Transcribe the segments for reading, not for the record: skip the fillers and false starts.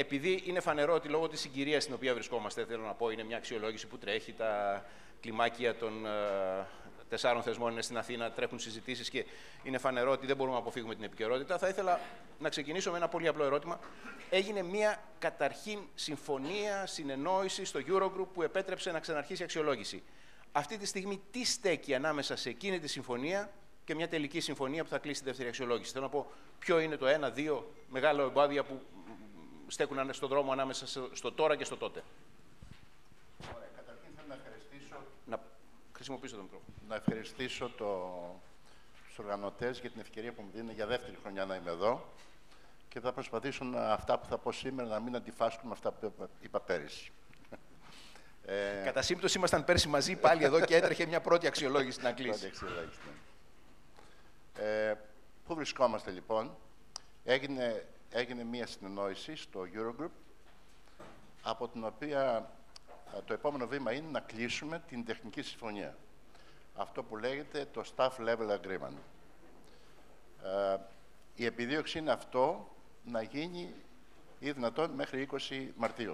επειδή είναι φανερό ότι λόγω της συγκυρίας στην οποία βρισκόμαστε, θέλω να πω, είναι μια αξιολόγηση που τρέχει, τα κλιμάκια των 4 θεσμών είναι στην Αθήνα, τρέχουν συζητήσεις και είναι φανερό ότι δεν μπορούμε να αποφύγουμε την επικαιρότητα. Θα ήθελα να ξεκινήσω με ένα πολύ απλό ερώτημα. Έγινε μια καταρχήν συμφωνία, συνεννόηση στο Eurogroup που επέτρεψε να ξαναρχίσει η αξιολόγηση. Αυτή τη στιγμή τι στέκει ανάμεσα σε εκείνη τη συμφωνία και μια τελική συμφωνία που θα κλείσει τη δεύτερη αξιολόγηση? Θέλω να πω ποιο είναι το ένα-δύο μεγάλα εμπόδια που στέκουν στον δρόμο ανάμεσα στο τώρα και στο τότε. Ωραία. Καταρχήν θέλω να ευχαριστήσω... Να χρησιμοποιήσω το μικρόφωνο. Να ευχαριστήσω τους οργανωτές για την ευκαιρία που μου δίνουν για δεύτερη χρονιά να είμαι εδώ και θα προσπαθήσω αυτά που θα πω σήμερα να μην αντιφάσκουν με αυτά που είπα πέρυσι. Κατά σύμπτωση ήμασταν πέρσι μαζί πάλι εδώ και έτρεχε μια πρώτη αξιολόγηση να κλείσει. Πρώτη αξιολόγηση, ναι. Πού βρισκόμαστε λοιπόν? Έγινε μια συνεννόηση στο Eurogroup, από την οποία το επόμενο βήμα είναι να κλείσουμε την τεχνική συμφωνία. Αυτό που λέγεται το Staff Level Agreement. Η επιδίωξη είναι αυτό να γίνει ή δυνατόν μέχρι 20 Μαρτίου.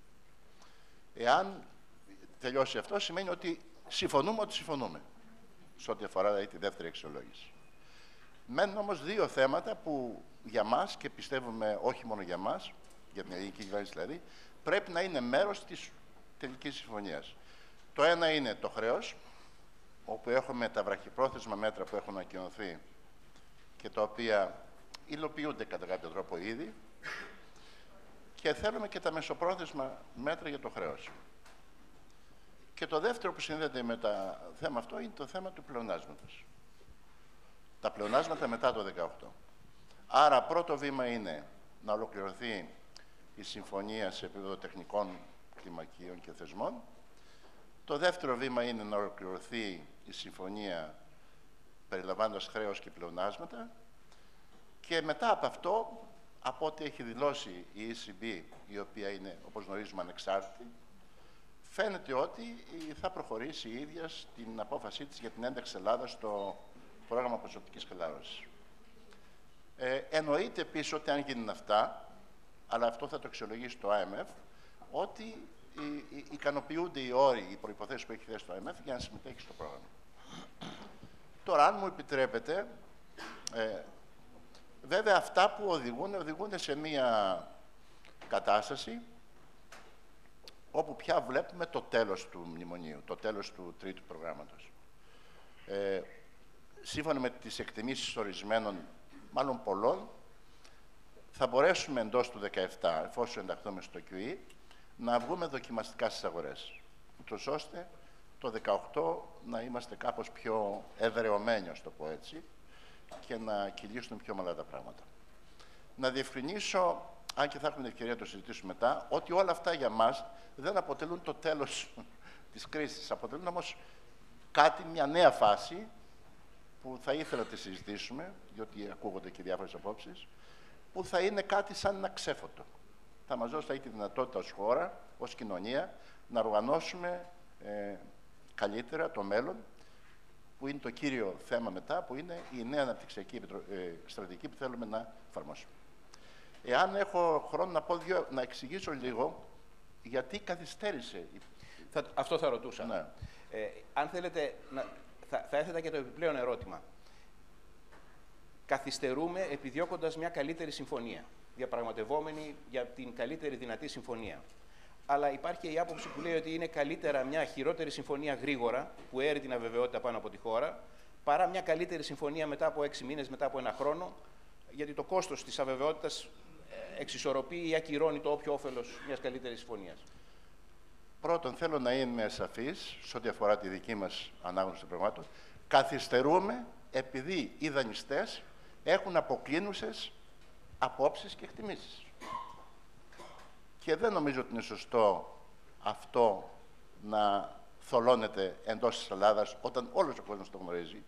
Εάν τελειώσει αυτό, σημαίνει ότι συμφωνούμε σε ό,τι αφορά δηλαδή, τη δεύτερη αξιολόγηση. Μένουν όμως δύο θέματα που για μας, και πιστεύουμε όχι μόνο για μας, για την ελληνική κυβέρνηση δηλαδή, πρέπει να είναι μέρος της τελικής συμφωνίας. Το ένα είναι το χρέος, όπου έχουμε τα βραχυπρόθεσμα μέτρα που έχουν ανακοινωθεί και τα οποία υλοποιούνται κατά κάποιο τρόπο ήδη, και θέλουμε και τα μεσοπρόθεσμα μέτρα για το χρέος. Και το δεύτερο που συνδέεται με το θέμα αυτό είναι το θέμα του πλεονάσματος. Τα πλεονάσματα μετά το 2018. Άρα, πρώτο βήμα είναι να ολοκληρωθεί η συμφωνία σε επίπεδο τεχνικών κλιμακίων και θεσμών. Το δεύτερο βήμα είναι να ολοκληρωθεί η συμφωνία περιλαμβάνοντας χρέος και πλεονάσματα. Και μετά από αυτό, από ό,τι έχει δηλώσει η ECB, η οποία είναι, όπως γνωρίζουμε, ανεξάρτητη, φαίνεται ότι θα προχωρήσει η ίδια στην απόφασή της για την ένταξη Ελλάδας στο πρόγραμμα ποσοτικής χαλάρωσης. Εννοείται επίσης ότι αν γίνουν αυτά, αλλά αυτό θα το αξιολογήσει το IMF, ότι ικανοποιούνται οι όροι, οι προϋποθέσεις που έχει θέσει το IMF για να συμμετέχει στο πρόγραμμα. Τώρα, αν μου επιτρέπετε, βέβαια αυτά που οδηγούν σε μία κατάσταση όπου πια βλέπουμε το τέλος του μνημονίου, το τέλος του τρίτου προγράμματος. Σύμφωνα με τις εκτιμήσεις ορισμένων, μάλλον πολλών, θα μπορέσουμε εντός του 2017, εφόσον ενταχθούμε στο QE, να βγούμε δοκιμαστικά στις αγορές, ούτως ώστε το 2018 να είμαστε κάπως πιο εδραιωμένοι, ας το πω έτσι, και να κυλήσουν πιο ομαλά τα πράγματα. Να διευκρινίσω, αν και θα έχουμε την ευκαιρία να το συζητήσουμε μετά, ότι όλα αυτά για μας δεν αποτελούν το τέλος της κρίσης. Αποτελούν όμως μια νέα φάση που θα ήθελα να τη συζητήσουμε, διότι ακούγονται και διάφορες απόψεις, που θα είναι κάτι σαν ένα ξέφωτο. Θα μας δώσει τη δυνατότητα ως χώρα, ως κοινωνία, να οργανώσουμε καλύτερα το μέλλον, που είναι το κύριο θέμα μετά, που είναι η νέα αναπτυξιακή στρατηγική που θέλουμε να εφαρμόσουμε. Εάν έχω χρόνο να πω να εξηγήσω λίγο γιατί καθυστέρησε. Αυτό θα ρωτούσα. Ναι. Αν θέλετε, θα έθετα και το επιπλέον ερώτημα. Καθυστερούμε επιδιώκοντας μια καλύτερη συμφωνία, διαπραγματευόμενοι για την καλύτερη δυνατή συμφωνία. Αλλά υπάρχει και η άποψη που λέει ότι είναι καλύτερα μια χειρότερη συμφωνία γρήγορα, που έρει την αβεβαιότητα πάνω από τη χώρα, παρά μια καλύτερη συμφωνία μετά από 6 μήνες, μετά από 1 χρόνο, γιατί το κόστος της αβεβαιότητας εξισορροπεί ή ακυρώνει το όποιο όφελος μιας καλύτερης συμφωνίας. Πρώτον, θέλω να είμαι σαφής σε ό,τι αφορά τη δική μας ανάγνωση των πραγμάτων. Καθυστερούμε επειδή οι δανειστές έχουν αποκλίνουσες απόψεις και εκτιμήσεις. Και δεν νομίζω ότι είναι σωστό αυτό να θολώνεται εντός της Ελλάδας όταν όλος ο κόσμος το γνωρίζει.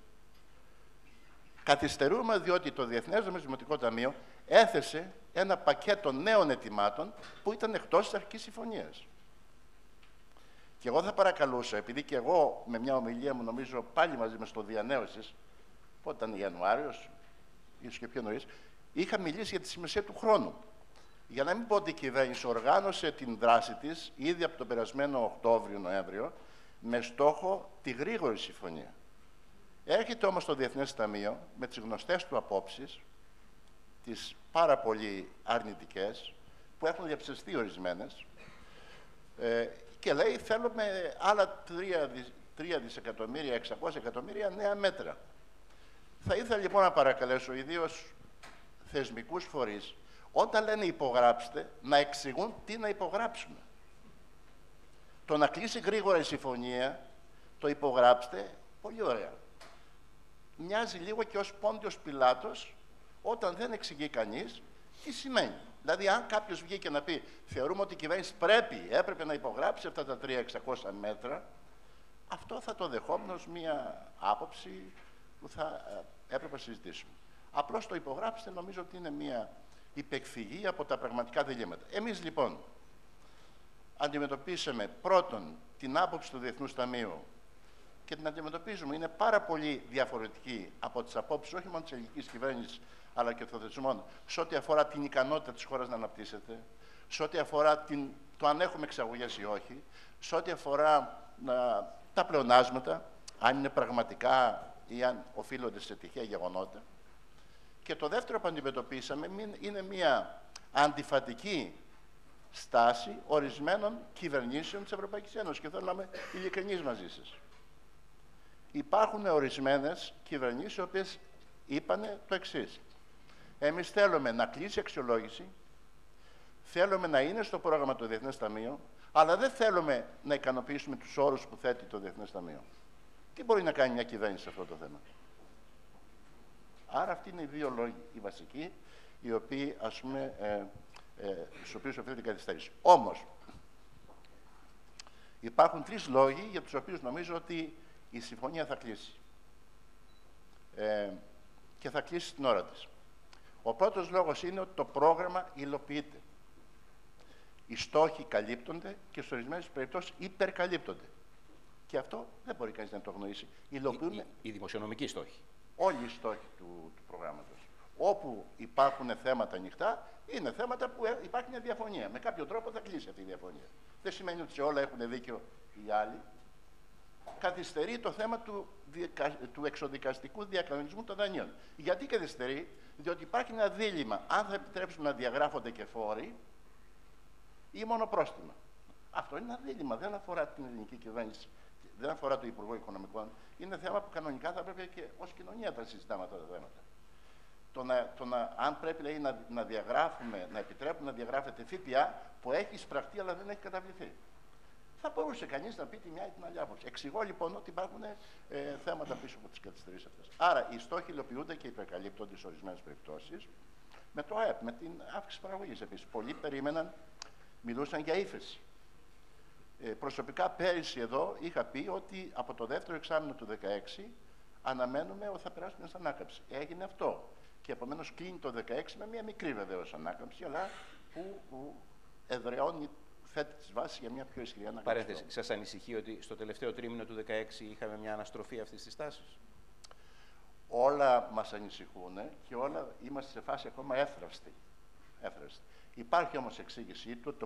Καθυστερούμε διότι το Διεθνές Νομισματικό Ταμείο έθεσε ένα πακέτο νέων αιτημάτων που ήταν εκτός της αρχικής συμφωνίας. Και εγώ θα παρακαλούσα, επειδή και εγώ με μια ομιλία μου, νομίζω πάλι μαζί με στο Διανέωσης, πότε ήταν Ιανουάριος, ίσως και πιο νωρίς, είχα μιλήσει για τη σημασία του χρόνου. Για να μην πω ότι η κυβέρνηση οργάνωσε την δράση της ήδη από τον περασμένο Οκτώβριο-Νοέμβριο με στόχο τη γρήγορη συμφωνία. Έρχεται όμως το Διεθνές Ταμείο με τις γνωστές του απόψεις, τις πάρα πολύ αρνητικές, που έχουν διαψευστεί ορισμένες, και λέει θέλουμε άλλα 3 δισεκατομμύρια, 600 εκατομμύρια νέα μέτρα. Θα ήθελα λοιπόν να παρακαλέσω ιδίως θεσμικούς φορείς, όταν λένε υπογράψτε, να εξηγούν τι να υπογράψουμε. Το να κλείσει γρήγορα η συμφωνία, το υπογράψτε, πολύ ωραία. Μοιάζει λίγο και ως Πόντιος Πιλάτος, όταν δεν εξηγεί κανείς τι σημαίνει. Δηλαδή, αν κάποιος βγει και να πει, θεωρούμε ότι η κυβέρνηση έπρεπε να υπογράψει αυτά τα 3.600 μέτρα, αυτό θα το δεχόμουν ως μία άποψη που θα έπρεπε να συζητήσουμε. Απλώς το υπογράψτε, νομίζω ότι είναι μία υπεκφυγή από τα πραγματικά διλήμματα. Εμείς λοιπόν αντιμετωπίσαμε πρώτον την άποψη του Διεθνούς Ταμείου και την αντιμετωπίζουμε. Είναι πάρα πολύ διαφορετική από τις απόψεις όχι μόνο της ελληνικής κυβέρνησης αλλά και των θεσμών σε ό,τι αφορά την ικανότητα της χώρας να αναπτύσσεται, σε ό,τι αφορά το αν έχουμε εξαγωγές ή όχι, σε ό,τι αφορά τα πλεονάσματα, αν είναι πραγματικά ή αν οφείλονται σε τυχαία γεγονότα. Και το δεύτερο που αντιμετωπίσαμε είναι μια αντιφατική στάση ορισμένων κυβερνήσεων της Ευρωπαϊκής Ένωσης. Και θέλω να είμαι ειλικρινής μαζί σας. Υπάρχουν ορισμένες κυβερνήσεις οι οποίες είπανε το εξής. Εμείς θέλουμε να κλείσει αξιολόγηση, θέλουμε να είναι στο πρόγραμμα του Διεθνές Ταμείο, αλλά δεν θέλουμε να ικανοποιήσουμε τους όρους που θέτει το Διεθνές Ταμείο. Τι μπορεί να κάνει μια κυβέρνηση σε αυτό το θέμα? Άρα αυτοί είναι οι δύο λόγοι, οι βασικοί, οι οποίοι, ας πούμε, στους οποίους οφείλεται την καθυστέρηση. Όμως, υπάρχουν 3 λόγοι για τους οποίους νομίζω ότι η συμφωνία θα κλείσει. Και θα κλείσει την ώρα της. Ο πρώτος λόγος είναι ότι το πρόγραμμα υλοποιείται. Οι στόχοι καλύπτονται και σε ορισμένες περιπτώσεις υπερκαλύπτονται. Και αυτό δεν μπορεί κανείς να το αγνοήσει. Οι δημοσιονομικοί στόχοι. Όλοι οι στόχοι του προγράμματος. Όπου υπάρχουν θέματα ανοιχτά, είναι θέματα που υπάρχει μια διαφωνία. Με κάποιο τρόπο θα κλείσει αυτή η διαφωνία. Δεν σημαίνει ότι σε όλα έχουν δίκιο οι άλλοι. Καθυστερεί το θέμα του εξοδικαστικού διακανονισμού των δανείων. Γιατί καθυστερεί? Διότι υπάρχει ένα δίλημμα αν θα επιτρέψουμε να διαγράφονται και φόροι ή μόνο πρόστιμα. Αυτό είναι ένα δίλημμα. Δεν αφορά την ελληνική κυβέρνηση, δεν αφορά το Υπουργό Οικονομικών. Είναι θέμα που κανονικά θα πρέπει και ως κοινωνία τα συζητάμε αυτά τα θέματα. Αν πρέπει λέει, να διαγράφουμε, να επιτρέπουμε να διαγράφεται ΦΠΑ που έχει εισπραχτεί αλλά δεν έχει καταβληθεί. Θα μπορούσε κανείς να πει τη μια ή την άλλη άποψη. Εξηγώ λοιπόν ότι υπάρχουν θέματα πίσω από τις καθυστερήσεις αυτές. Άρα οι στόχοι υλοποιούνται και υπερκαλύπτονται σε ορισμένες περιπτώσεις. Με το ΑΕΠ, με την αύξηση παραγωγής επίσης. Πολλοί περίμεναν, μιλούσαν για ύφεση. Προσωπικά πέρυσι εδώ είχα πει ότι από το δεύτερο εξάμηνο του 2016 αναμένουμε ότι θα περάσουμε στην ανάκαμψη. Έγινε αυτό. Και επομένως κλείνει το 2016 με μια μικρή βεβαίως ανάκαμψη, αλλά που εδραιώνει, θέτει τις βάσεις για μια πιο ισχυρή ανάκαμψη. Παρένθεση, σας ανησυχεί ότι στο τελευταίο τρίμηνο του 2016 είχαμε μια αναστροφή αυτής της τάσης? Όλα μας ανησυχούν και όλα είμαστε σε φάση ακόμα εύθραυστη. Υπάρχει όμως εξήγησή του,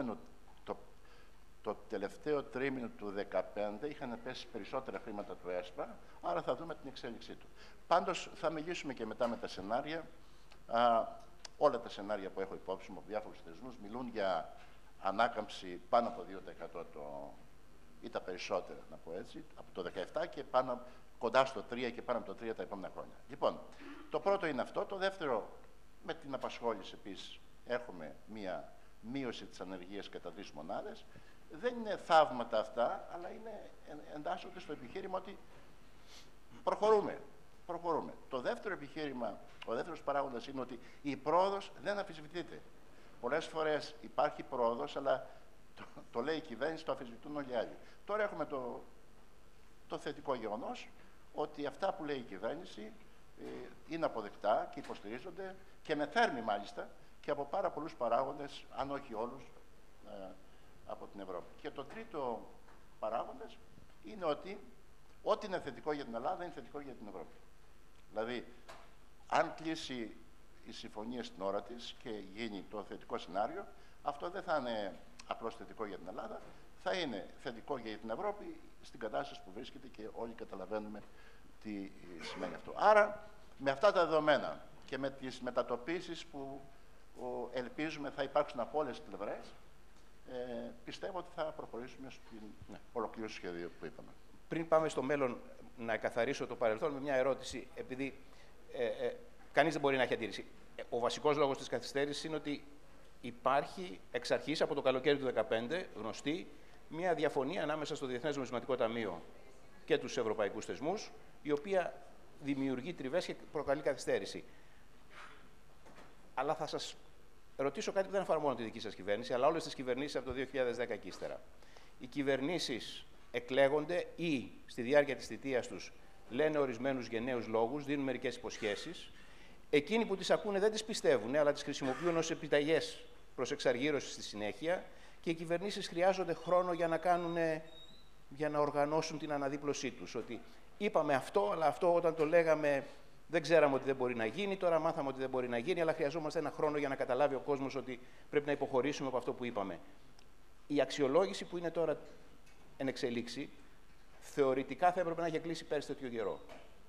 το τελευταίο τρίμηνο του 2015 είχαν πέσει περισσότερα χρήματα του ΕΣΠΑ, άρα θα δούμε την εξέλιξή του. Πάντως θα μιλήσουμε και μετά με τα σενάρια. Όλα τα σενάρια που έχω υπόψη μου από διάφορους θεσμούς μιλούν για ανάκαμψη πάνω από 2% ή τα περισσότερα, να πω έτσι, από το 2017 και κοντά στο 3% και πάνω από το 3% τα επόμενα χρόνια. Λοιπόν, το πρώτο είναι αυτό. Το δεύτερο, με την απασχόληση επίσης, έχουμε μία μείωση της ανεργίας κατά 2 μονάδες. Δεν είναι θαύματα αυτά, αλλά εντάσσονται στο επιχείρημα ότι προχωρούμε. Το δεύτερο επιχείρημα, ο δεύτερος παράγοντας είναι ότι η πρόοδος δεν αμφισβητείται. Πολλές φορές υπάρχει πρόοδος, αλλά το λέει η κυβέρνηση, το αμφισβητούν όλοι οι άλλοι. Τώρα έχουμε το θετικό γεγονός ότι αυτά που λέει η κυβέρνηση είναι αποδεκτά και υποστηρίζονται και με θέρμη μάλιστα και από πάρα πολλούς παράγοντες, αν όχι όλους, από την Ευρώπη. Και το τρίτο παράγοντας είναι ότι ό,τι είναι θετικό για την Ελλάδα είναι θετικό για την Ευρώπη. Δηλαδή, αν κλείσει η συμφωνία στην ώρα της και γίνει το θετικό σενάριο, αυτό δεν θα είναι απλώς θετικό για την Ελλάδα, θα είναι θετικό για την Ευρώπη στην κατάσταση που βρίσκεται και όλοι καταλαβαίνουμε τι σημαίνει αυτό. Άρα, με αυτά τα δεδομένα και με τις μετατοπίσεις που ελπίζουμε θα υπάρξουν από όλες τις πλευρές, πιστεύω ότι θα προχωρήσουμε στην ολοκλήρωση του σχεδίου που είπαμε. Πριν πάμε στο μέλλον, να εκαθαρίσω το παρελθόν με μια ερώτηση, επειδή κανείς δεν μπορεί να έχει αντίρρηση. Ο βασικός λόγος της καθυστέρησης είναι ότι υπάρχει εξ αρχής, από το καλοκαίρι του 2015, γνωστή, μια διαφωνία ανάμεσα στο Διεθνές Νομισματικό Ταμείο και τους ευρωπαϊκούς θεσμούς, η οποία δημιουργεί τριβές και προκαλεί καθυστέρηση. Αλλά θα σας ρωτήσω κάτι που δεν αφορά μόνο τη δική σας κυβέρνηση, αλλά όλες τις κυβερνήσεις από το 2010 και ύστερα. Οι κυβερνήσεις εκλέγονται ή στη διάρκεια της θητείας τους λένε ορισμένους γενναίους λόγους, δίνουν μερικές υποσχέσεις. Εκείνοι που τις ακούνε δεν τις πιστεύουν, αλλά τις χρησιμοποιούν ως επιταγές προς εξαργύρωση στη συνέχεια και οι κυβερνήσεις χρειάζονται χρόνο για να οργανώσουν την αναδίπλωσή τους. Ότι είπαμε αυτό, αλλά αυτό όταν το λέγαμε δεν ξέραμε ότι δεν μπορεί να γίνει, τώρα μάθαμε ότι δεν μπορεί να γίνει, αλλά χρειαζόμαστε ένα χρόνο για να καταλάβει ο κόσμος ότι πρέπει να υποχωρήσουμε από αυτό που είπαμε. Η αξιολόγηση που είναι τώρα εν εξελίξη, θεωρητικά θα έπρεπε να έχει κλείσει πέρσι τέτοιο καιρό.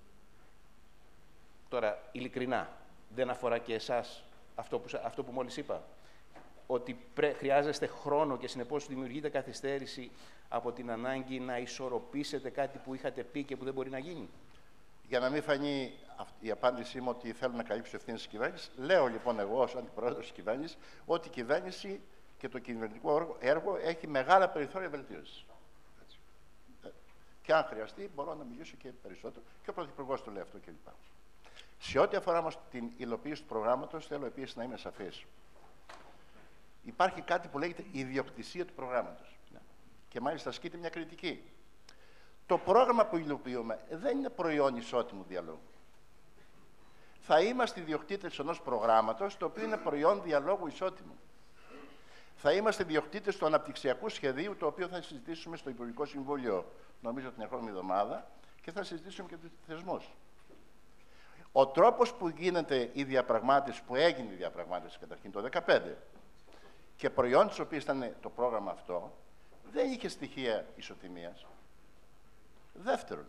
Τώρα, ειλικρινά, δεν αφορά και εσάς αυτό που μόλις είπα. Ότι χρειάζεστε χρόνο και συνεπώς δημιουργείται καθυστέρηση από την ανάγκη να ισορροπήσετε κάτι που είχατε πει και που δεν μπορεί να γίνει. Για να μην φανεί η απάντησή μου ότι θέλω να καλύψω ευθύνες της κυβέρνησης, λέω λοιπόν εγώ ως αντιπρόεδρος της κυβέρνησης ότι η κυβέρνηση και το κυβερνητικό έργο έχει μεγάλα περιθώρια βελτίωσης. Και αν χρειαστεί, μπορώ να μιλήσω και περισσότερο. Και ο Πρωθυπουργός το λέει αυτό κλπ. Σε ό,τι αφορά όμως την υλοποίηση του προγράμματος, θέλω επίσης να είμαι σαφής. Υπάρχει κάτι που λέγεται ιδιοκτησία του προγράμματος. Και μάλιστα ασκείται μια κριτική. Το πρόγραμμα που υλοποιούμε δεν είναι προϊόν ισότιμου διαλόγου. Θα είμαστε ιδιοκτήτες ενός προγράμματος, το οποίο είναι προϊόν διαλόγου ισότιμου. Θα είμαστε ιδιοκτήτες του αναπτυξιακού σχεδίου, το οποίο θα συζητήσουμε στο Υπουργικό Συμβούλιο, νομίζω την ερχόμενη εβδομάδα, και θα συζητήσουμε και τους θεσμούς. Ο τρόπος που γίνεται η διαπραγμάτευση, που έγινε η διαπραγμάτευση καταρχήν το 2015, και προϊόν της οποίας ήταν το πρόγραμμα αυτό, δεν είχε στοιχεία ισοτιμίας. Δεύτερον,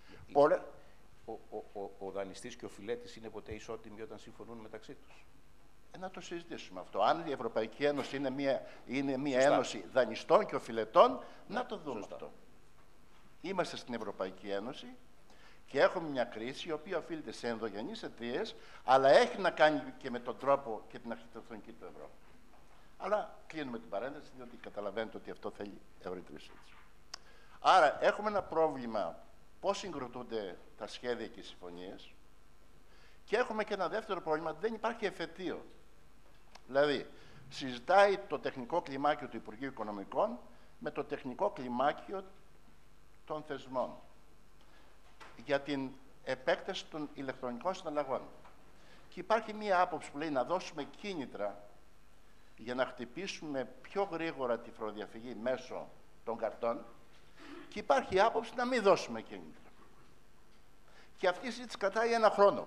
ο δανειστής και ο φιλέτης είναι ποτέ ισότιμοι όταν συμφωνούν μεταξύ τους. Να το συζητήσουμε αυτό. Αν η Ευρωπαϊκή Ένωση είναι μια ένωση δανειστών και οφειλετών, να το δούμε αυτό. Είμαστε στην Ευρωπαϊκή Ένωση και έχουμε μια κρίση η οποία οφείλεται σε ενδογενείς αιτίες, αλλά έχει να κάνει και με τον τρόπο και την αρχιτεκτονική του ευρώ. Αλλά κλείνουμε την παρένθεση, διότι καταλαβαίνετε ότι αυτό θέλει ευρύτερη συζήτηση. Άρα έχουμε ένα πρόβλημα πώς συγκροτούνται τα σχέδια και οι συμφωνίες, και έχουμε και ένα δεύτερο πρόβλημα, δεν υπάρχει εφετείο. Δηλαδή, συζητάει το τεχνικό κλιμάκιο του Υπουργείου Οικονομικών με το τεχνικό κλιμάκιο των θεσμών για την επέκταση των ηλεκτρονικών συναλλαγών. Και υπάρχει μία άποψη που λέει να δώσουμε κίνητρα για να χτυπήσουμε πιο γρήγορα τη φοροδιαφυγή μέσω των καρτών, και υπάρχει άποψη να μην δώσουμε κίνητρα. Και αυτή η συζήτηση κρατάει ένα χρόνο.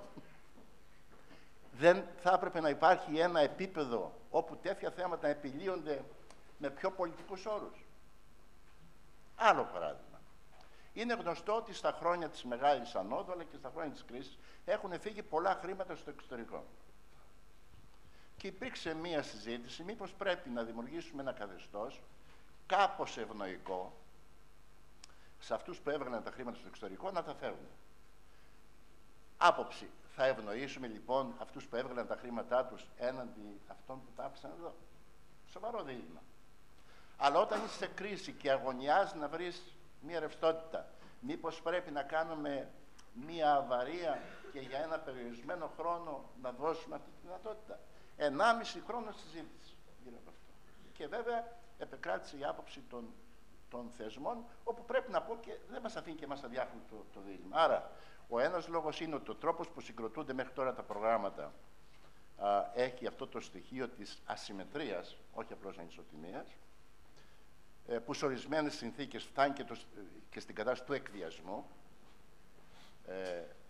Δεν θα έπρεπε να υπάρχει ένα επίπεδο όπου τέτοια θέματα επιλύονται με πιο πολιτικούς όρους? Άλλο παράδειγμα. Είναι γνωστό ότι στα χρόνια της Μεγάλης Ανόδου, αλλά και στα χρόνια της κρίσης, έχουν φύγει πολλά χρήματα στο εξωτερικό. Και υπήρξε μία συζήτηση μήπως πρέπει να δημιουργήσουμε ένα καθεστώς κάπως ευνοϊκό σε αυτούς που έβγαλαν τα χρήματα στο εξωτερικό να τα φέρουν. Άποψη. Θα ευνοήσουμε λοιπόν αυτούς που έβγαλαν τα χρήματά τους έναντι αυτών που τα άφησαν εδώ? Σοβαρό δίλημμα. Αλλά όταν είσαι σε κρίση και αγωνιάζεις να βρεις μία ρευστότητα, μήπως πρέπει να κάνουμε μία αβαρία και για ένα περιορισμένο χρόνο να δώσουμε αυτή τη δυνατότητα? 1,5 χρόνο συζήτηση γύρω από αυτό. Και βέβαια επεκράτησε η άποψη των θεσμών, όπου πρέπει να πω και δεν μας αφήνει και μας αδιάφορο το δίλημμα. Άρα, ο ένας λόγος είναι ότι ο τρόπος που συγκροτούνται μέχρι τώρα τα προγράμματα έχει αυτό το στοιχείο της ασυμμετρίας, όχι απλώς ανισοτιμίας, που σε ορισμένες συνθήκες φτάνει και στην κατάσταση του εκβιασμού.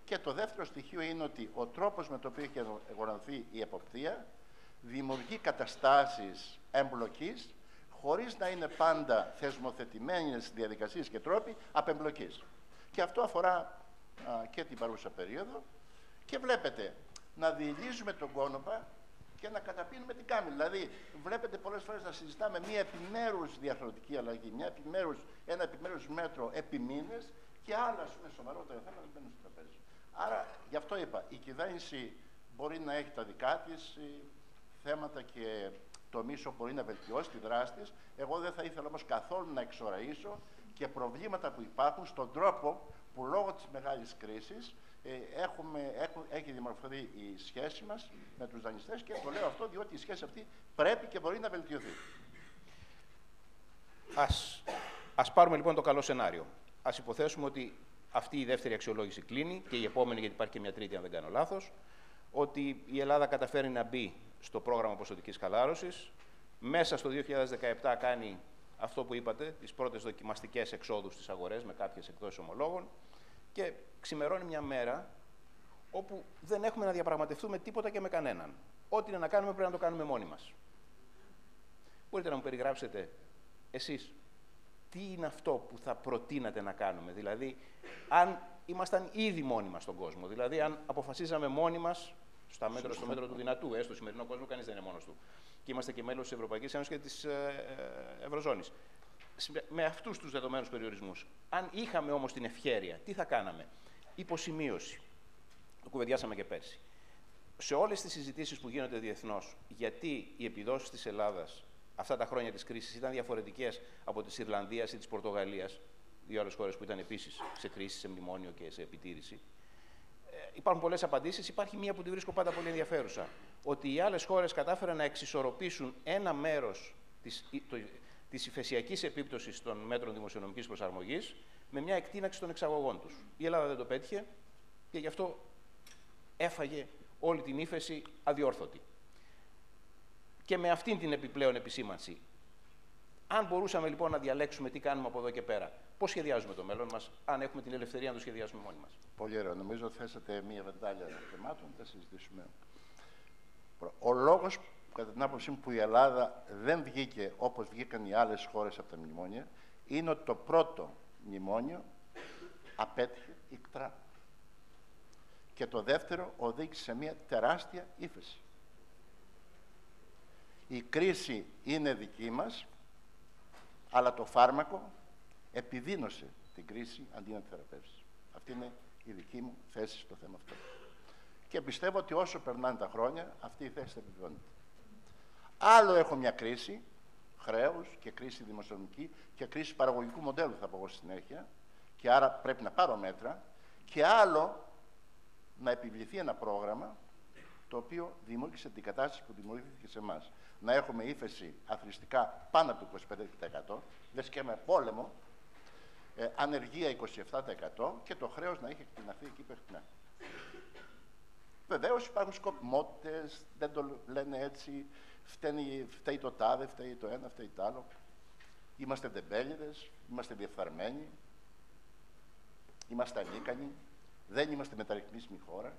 Και το δεύτερο στοιχείο είναι ότι ο τρόπος με τον οποίο έχει οργανωθεί η εποπτεία δημιουργεί καταστάσεις εμπλοκής, χωρίς να είναι πάντα θεσμοθετημένες διαδικασίες και τρόποι απεμπλοκής. Και αυτό αφορά και την παρούσα περίοδο. Και βλέπετε, να διηλίζουμε τον κόνοπα και να καταπίνουμε την κάμη. Δηλαδή, βλέπετε πολλές φορές να συζητάμε μία επιμέρους διαρθρωτική αλλαγή, ένα επιμέρους μέτρο επί μήνες και άλλα, ας πούμε, σοβαρότερα θέματα μπαίνουν στο τραπέζι. Άρα, γι' αυτό είπα, η κυβέρνηση μπορεί να έχει τα δικά της θέματα και τομείς όπου μπορεί να βελτιώσει τη δράση της. Εγώ δεν θα ήθελα όμως καθόλου να εξοραίσω και προβλήματα που υπάρχουν στον τρόπο που λόγω της μεγάλης κρίσης έχει δημορφωθεί η σχέση μας με τους δανειστές, και το λέω αυτό διότι η σχέση αυτή πρέπει και μπορεί να βελτιωθεί. Ας πάρουμε λοιπόν το καλό σενάριο. Ας υποθέσουμε ότι αυτή η δεύτερη αξιολόγηση κλείνει και η επόμενη, γιατί υπάρχει και μια τρίτη αν δεν κάνω λάθος, ότι η Ελλάδα καταφέρει να μπει στο πρόγραμμα ποσοτικής χαλάρωσης, μέσα στο 2017 κάνει αυτό που είπατε, τις πρώτες δοκιμαστικές εξόδους στις αγορές με κάποιες εκδόσεις ομολόγων, και ξημερώνει μια μέρα όπου δεν έχουμε να διαπραγματευτούμε τίποτα και με κανέναν. Ό,τι είναι να κάνουμε πρέπει να το κάνουμε μόνοι μας. Μπορείτε να μου περιγράψετε εσείς τι είναι αυτό που θα προτείνατε να κάνουμε, δηλαδή αν ήμασταν ήδη μόνοι μας στον κόσμο, δηλαδή αν αποφασίζαμε μόνοι μας στο μέτρο του δυνατού, στο σημερινό κόσμο κανείς δεν είναι μόνος του, και είμαστε και μέλος της Ευρωπαϊκής Ένωσης και της Ευρωζώνης. Με αυτούς τους δεδομένους περιορισμούς, αν είχαμε όμως την ευχέρεια, τι θα κάναμε? Υποσημείωση. Το κουβεντιάσαμε και πέρσι. Σε όλες τις συζητήσεις που γίνονται διεθνώς, γιατί οι επιδόσεις της Ελλάδας αυτά τα χρόνια της κρίσης ήταν διαφορετικές από της Ιρλανδίας ή της Πορτογαλίας, δύο άλλες χώρες που ήταν επίσης σε κρίση, σε μνημόνιο και σε επιτήρηση, υπάρχουν πολλές απαντήσεις. Υπάρχει μία που τη βρίσκω πάντα πολύ ενδιαφέρουσα. Ότι οι άλλες χώρες κατάφεραν να εξισορροπήσουν ένα μέρος της υφεσιακής επίπτωσης των μέτρων δημοσιονομικής προσαρμογής με μια εκτείναξη των εξαγωγών τους. Η Ελλάδα δεν το πέτυχε και γι' αυτό έφαγε όλη την ύφεση αδιόρθωτη. Και με αυτήν την επιπλέον επισήμανση, αν μπορούσαμε λοιπόν να διαλέξουμε τι κάνουμε από εδώ και πέρα, πώς σχεδιάζουμε το μέλλον μας, αν έχουμε την ελευθερία να το σχεδιάσουμε μόνοι μας? Πολύ ωραίο. Νομίζω ότι θέσατε μία βεντάλια θεμάτων, θα συζητήσουμε. Ο λόγος, κατά την άποψή μου, που η Ελλάδα δεν βγήκε όπως βγήκαν οι άλλες χώρες από τα μνημόνια, είναι ότι το πρώτο μνημόνιο απέτυχε ικτρά. Και το δεύτερο οδήγησε σε μία τεράστια ύφεση. Η κρίση είναι δική μας, αλλά το φάρμακο επιδίνωσε την κρίση αντί να τη θεραπεύσει. Αυτή είναι η δική μου θέση στο θέμα αυτό. Και πιστεύω ότι όσο περνάνε τα χρόνια, αυτή η θέση θα επιβεβαιώνεται. Άλλο έχω μια κρίση χρέους και κρίση δημοσιονομική και κρίση παραγωγικού μοντέλου, θα πω εγώ στη συνέχεια, και άρα πρέπει να πάρω μέτρα, και άλλο να επιβληθεί ένα πρόγραμμα το οποίο δημιούργησε την κατάσταση που δημιουργήθηκε σε εμάς. Να έχουμε ύφεση αθροιστικά πάνω από το 25%, λες και με πόλεμο, ανεργία 27% και το χρέος να έχει εκτιναχθεί εκεί που εκτινά. Βεβαίως υπάρχουν σκοπιμότητες, δεν το λένε έτσι, φταίει το τάδε, φταίει το ένα, φταίει το άλλο. Είμαστε ντεμπέληδες, είμαστε διεφθαρμένοι, είμαστε ανίκανοι, δεν είμαστε μεταρρυθμίσιμη χώρα.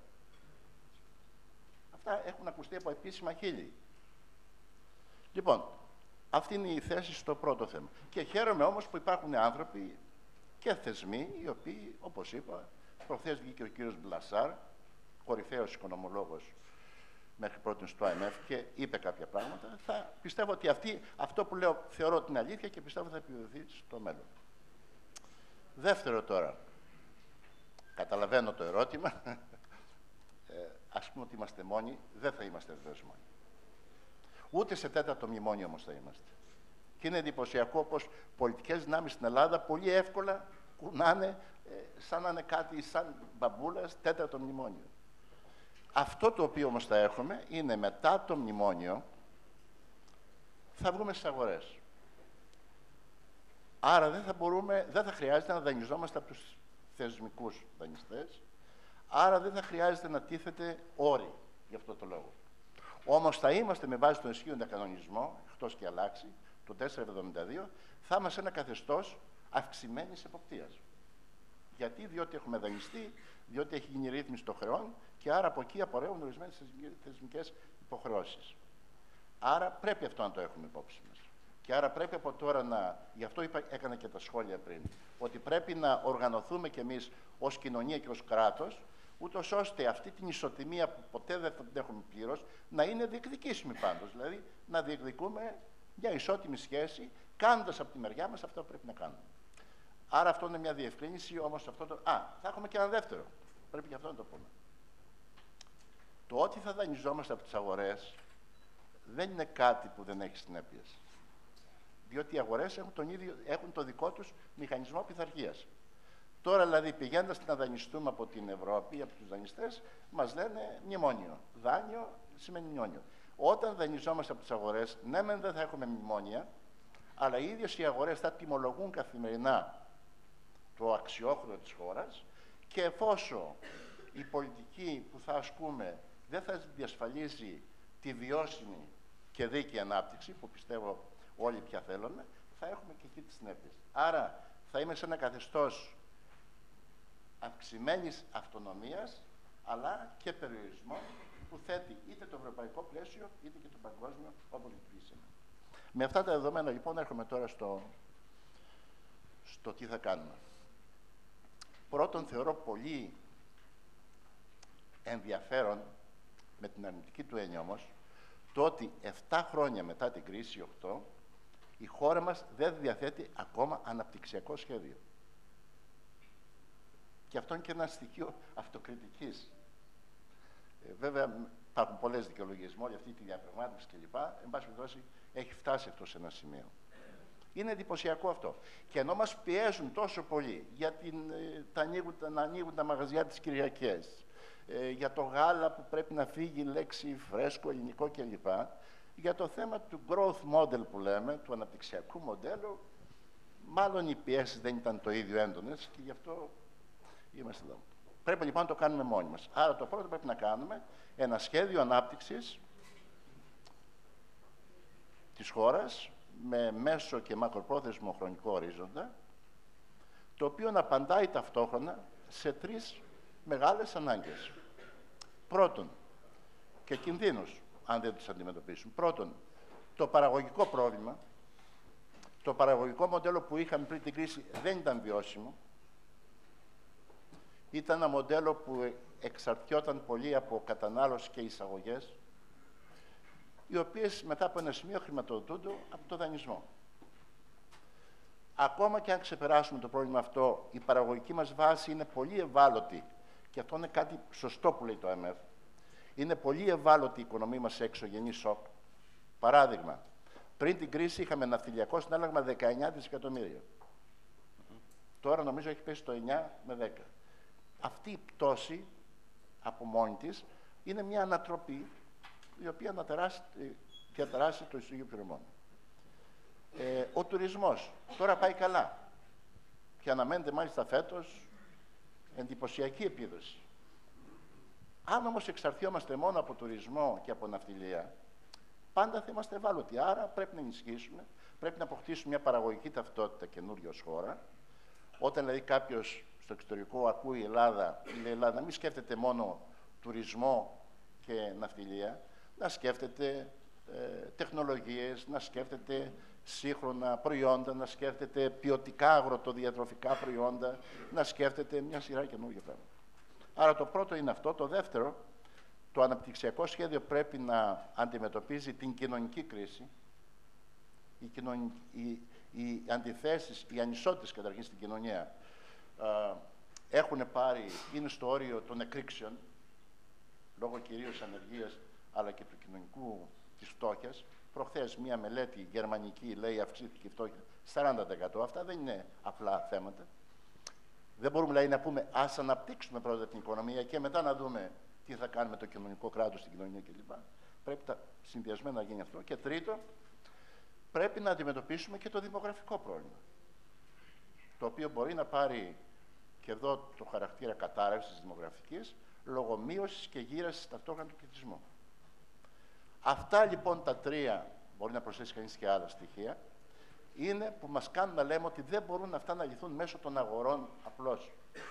Αυτά έχουν ακουστεί από επίσημα χείλη. Λοιπόν, αυτή είναι η θέση στο πρώτο θέμα. Και χαίρομαι όμως που υπάρχουν άνθρωποι και θεσμοί, οι οποίοι, όπως είπα, προχθές βγήκε ο κύριος Μπλασάρ, κορυφαίος οικονομολόγος μέχρι πρώτη στο IMF, και είπε κάποια πράγματα. Πιστεύω ότι αυτό που λέω θεωρώ ότι είναι αλήθεια και πιστεύω θα επιβεβαιωθεί στο μέλλον. Δεύτερο τώρα, καταλαβαίνω το ερώτημα, ας πούμε ότι είμαστε μόνοι, δεν θα είμαστε βεβαίως μόνοι. Ούτε σε τέταρτο μνημόνιο όμως θα είμαστε. Και είναι εντυπωσιακό πως πολιτικές δυνάμεις στην Ελλάδα πολύ εύκολα κουνάνε σαν να είναι κάτι σαν μπαμπούλας τέταρτο μνημόνιο. Αυτό το οποίο όμως θα έχουμε είναι μετά το μνημόνιο θα βγούμε στις αγορές. Άρα δεν θα χρειάζεται να δανειζόμαστε από τους θεσμικούς δανειστές, άρα δεν θα χρειάζεται να τίθεται όροι γι' αυτό το λόγο. Όμως θα είμαστε με βάση τον ισχύοντα κανονισμό, εκτός και αλλάξει, το 472, θα είμαστε ένα καθεστώς αυξημένης εποπτείας. Γιατί? Διότι έχουμε δανειστεί, διότι έχει γίνει ρύθμιση των χρεών και άρα από εκεί απορρέουν ορισμένες θεσμικές υποχρεώσεις. Άρα πρέπει αυτό να το έχουμε υπόψη μας. Και άρα πρέπει από τώρα να, γι' αυτό έκανα και τα σχόλια πριν, ότι πρέπει να οργανωθούμε κι εμείς ως κοινωνία και ως κράτος, ούτως ώστε αυτή την ισοτιμία που ποτέ δεν θα την έχουμε πλήρως, να είναι διεκδικήσιμη πάντως. Δηλαδή να διεκδικούμε μια ισότιμη σχέση, κάνοντας από τη μεριά μας αυτό που πρέπει να κάνουμε. Άρα αυτό είναι μια διευκρίνηση, όμως αυτό το... θα έχουμε και ένα δεύτερο. Πρέπει και αυτό να το πούμε. Το ότι θα δανειζόμαστε από τις αγορές δεν είναι κάτι που δεν έχει συνέπειες. Διότι οι αγορές έχουν το δικό τους μηχανισμό πειθαρχίας. Τώρα δηλαδή πηγαίνοντας να δανειστούμε από την Ευρώπη ή από τους δανειστές, μας λένε μνημόνιο. Δάνειο σημαίνει μνημόνιο. Όταν δανειζόμαστε από τις αγορές, ναι μεν δεν θα έχουμε μνημόνια, αλλά οι ίδιες οι αγορές θα τιμολογούν καθημερινά το αξιόχρεο της χώρας και εφόσον η πολιτική που θα ασκούμε δεν θα διασφαλίζει τη βιώσιμη και δίκαιη ανάπτυξη, που πιστεύω όλοι πια θέλουμε, θα έχουμε και εκεί τις συνέπειες. Άρα θα είμαι σε ένα καθεστώς αυξημένης αυτονομίας, αλλά και περιορισμό που θέτει είτε το ευρωπαϊκό πλαίσιο, είτε και το παγκόσμιο, όπως λειτουργεί σήμερα. Με αυτά τα δεδομένα, λοιπόν, έρχομαι τώρα στο τι θα κάνουμε. Πρώτον, θεωρώ πολύ ενδιαφέρον, με την αρνητική του έννοια όμως, το ότι 7 χρόνια μετά την κρίση, 8, η χώρα μας δεν διαθέτει ακόμα αναπτυξιακό σχέδιο. Και αυτό είναι και ένα στοιχείο αυτοκριτικής. Βέβαια, υπάρχουν πολλές δικαιολογίες με όλη αυτή τη διαπραγμάτευση κλπ. Εν πάση περιπτώσει, έχει φτάσει αυτό σε ένα σημείο. Είναι εντυπωσιακό αυτό. Και ενώ μας πιέζουν τόσο πολύ για να ανοίγουν τα μαγαζιά τις Κυριακές, για το γάλα που πρέπει να φύγει λέξη φρέσκο, ελληνικό κλπ. Για το θέμα του growth model που λέμε, του αναπτυξιακού μοντέλου, μάλλον οι πιέσεις δεν ήταν το ίδιο έντονες και γι' αυτό είμαστε εδώ. Πρέπει λοιπόν να το κάνουμε μόνοι μας. Άρα το πρώτο πρέπει να κάνουμε ένα σχέδιο ανάπτυξης της χώρας με μέσο και μακροπρόθεσμο χρονικό ορίζοντα, το οποίο να απαντάει ταυτόχρονα σε 3 μεγάλες ανάγκες. Πρώτον, και κινδύνους, αν δεν τους αντιμετωπίσουν. Πρώτον, το παραγωγικό πρόβλημα. Το παραγωγικό μοντέλο που είχαμε πριν την κρίση δεν ήταν βιώσιμο. Ήταν ένα μοντέλο που εξαρτιόταν πολύ από κατανάλωση και εισαγωγές, οι οποίες μετά από ένα σημείο χρηματοδοτούνται από το δανεισμό. Ακόμα και αν ξεπεράσουμε το πρόβλημα αυτό, η παραγωγική μας βάση είναι πολύ ευάλωτη, και αυτό είναι κάτι σωστό που λέει το IMF. Είναι πολύ ευάλωτη η οικονομία μας σε εξωγενή σοκ. Παράδειγμα, πριν την κρίση είχαμε ναυτιλιακό συνάλλαγμα 19 δισεκατομμύρια. Τώρα νομίζω έχει πέσει το 9 με 10. Αυτή η πτώση από μόνη της είναι μια ανατροπή η οποία διαταράσσει το ισοζύγιο πληρωμών. Ο τουρισμός τώρα πάει καλά και αναμένεται μάλιστα φέτος εντυπωσιακή επίδοση. Αν όμως εξαρτιόμαστε μόνο από τουρισμό και από ναυτιλία, πάντα θα είμαστε ευάλωτοι. Άρα πρέπει να ενισχύσουμε, πρέπει να αποκτήσουμε μια παραγωγική ταυτότητα καινούργια ως χώρα. Όταν δηλαδή κάποιος στο εξωτερικό ακούει Ελλάδα, λέει Ελλάδα, μην σκέφτεται μόνο τουρισμό και ναυτιλία, να σκέφτεται τεχνολογίες, να σκέφτεται σύγχρονα προϊόντα, να σκέφτεται ποιοτικά αγροτοδιατροφικά προϊόντα, να σκέφτεται μια σειρά καινούργια πράγματα. Άρα το πρώτο είναι αυτό. Το δεύτερο, το αναπτυξιακό σχέδιο πρέπει να αντιμετωπίζει την κοινωνική κρίση, οι αντιθέσεις, οι ανισότητες καταρχήν στην κοινωνία είναι στο όριο των εκρήξεων, λόγω κυρίως ανεργίας, αλλά και του κοινωνικού της φτώχειας. Προχθές μία μελέτη γερμανική λέει αυξήθηκε η φτώχεια 40%. Αυτά δεν είναι απλά θέματα. Δεν μπορούμε δηλαδή να πούμε ας αναπτύξουμε πρώτα την οικονομία και μετά να δούμε τι θα κάνουμε το κοινωνικό κράτος στην κοινωνία κλπ. Πρέπει συνδυασμένα να γίνει αυτό. Και τρίτο, πρέπει να αντιμετωπίσουμε και το δημογραφικό πρόβλημα, το οποίο μπορεί να πάρει και εδώ το χαρακτήρα κατάρρευσης δημογραφικής λόγω μείωσης και γύρασης ταυτόχρονα του πληθυσμού. Αυτά λοιπόν τα 3, μπορεί να προσθέσει κανείς και άλλα στοιχεία, είναι που μας κάνουν να λέμε ότι δεν μπορούν αυτά να λυθούν μέσω των αγορών απλώς.